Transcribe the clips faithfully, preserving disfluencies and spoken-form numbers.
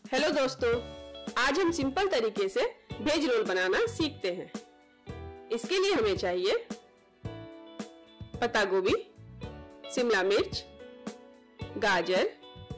Hello दोस्तों, आज हम सिंपल तरीके से वेज रोल बनाना सीखते हैं। इसके लिए हमें चाहिए पत्ता गोभी, शिमला मिर्च, गाजर,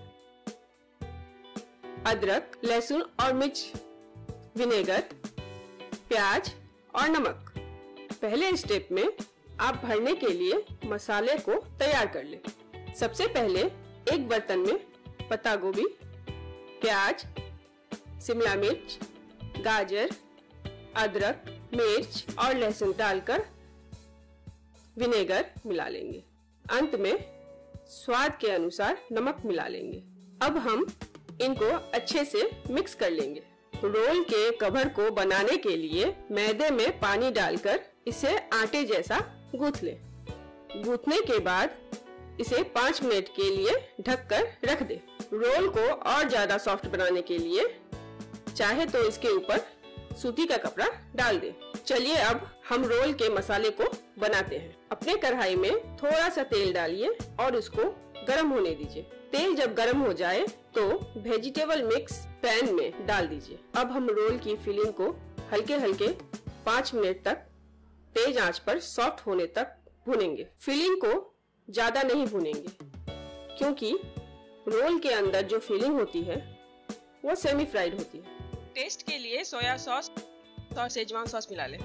अदरक, लहसुन और मिर्च, विनेगर, प्याज और नमक। पहले स्टेप में आप भरने के लिए मसाले को तैयार कर लें। सबसे पहले एक बर्तन में पत्ता गोभी, प्याज, शिमला मिर्च, गाजर, अदरक, मिर्च और लहसुन डालकर विनेगर मिला लेंगे। अंत में स्वाद के अनुसार नमक मिला लेंगे। अब हम इनको अच्छे से मिक्स कर लेंगे। रोल के कवर को बनाने के लिए मैदे में पानी डालकर इसे आटे जैसा गूंथ लें। गूंथने के बाद इसे पाँच मिनट के लिए ढककर रख दें। रोल को और ज्यादा सॉफ्ट बनाने के लिए चाहे तो इसके ऊपर सूती का कपड़ा डाल दें। चलिए अब हम रोल के मसाले को बनाते हैं। अपने कढ़ाई में थोड़ा सा तेल डालिए और उसको गर्म होने दीजिए। तेल जब गर्म हो जाए तो वेजिटेबल मिक्स पैन में डाल दीजिए। अब हम रोल की फिलिंग को हल्के हल्के पाँच मिनट तक तेज आंच पर सॉफ्ट होने तक भूनेंगे। फिलिंग को ज्यादा नहीं भूनेंगे क्योंकि रोल के अंदर जो फिलिंग होती है वो सेमी फ्राइड होती है। टेस्ट के लिए सोया सॉस और शेजवान सॉस मिला लें।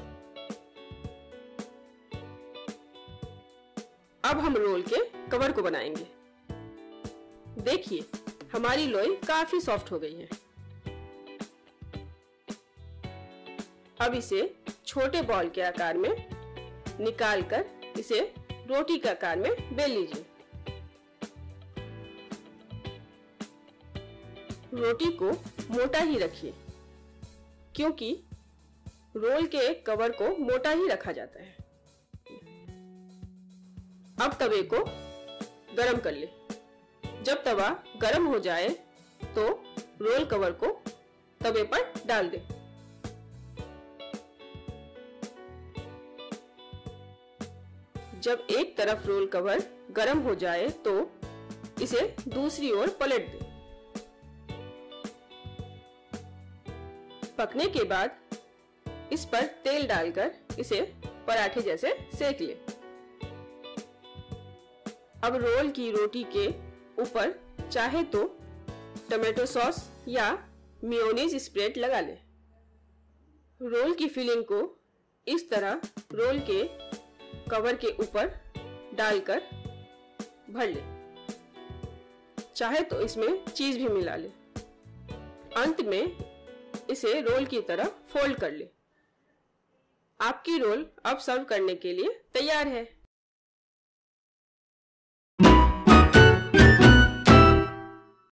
अब हम रोल के कवर को बनाएंगे। देखिए हमारी लोई काफी सॉफ्ट हो गई है। अब इसे छोटे बॉल के आकार में निकालकर इसे रोटी के आकार में बेल लीजिए। रोटी को मोटा ही रखिए क्योंकि रोल के कवर को मोटा ही रखा जाता है। अब तवे को गरम कर ले। जब तवा गरम हो जाए तो रोल कवर को तवे पर डाल दे। जब एक तरफ रोल कवर गरम हो जाए तो इसे दूसरी ओर पलट दे। पकने के बाद इस पर तेल डालकर इसे पराठे जैसे सेक ले। अब रोल की रोटी के ऊपर चाहे तो टमाटो सॉस या मेयोनीज स्प्रेड लगा ले। रोल की फिलिंग को इस तरह रोल के कवर के ऊपर डालकर भर ले। चाहे तो इसमें चीज भी मिला ले। अंत में इसे रोल की तरह फोल्ड कर ले। आपकी रोल अब सर्व करने के लिए तैयार है।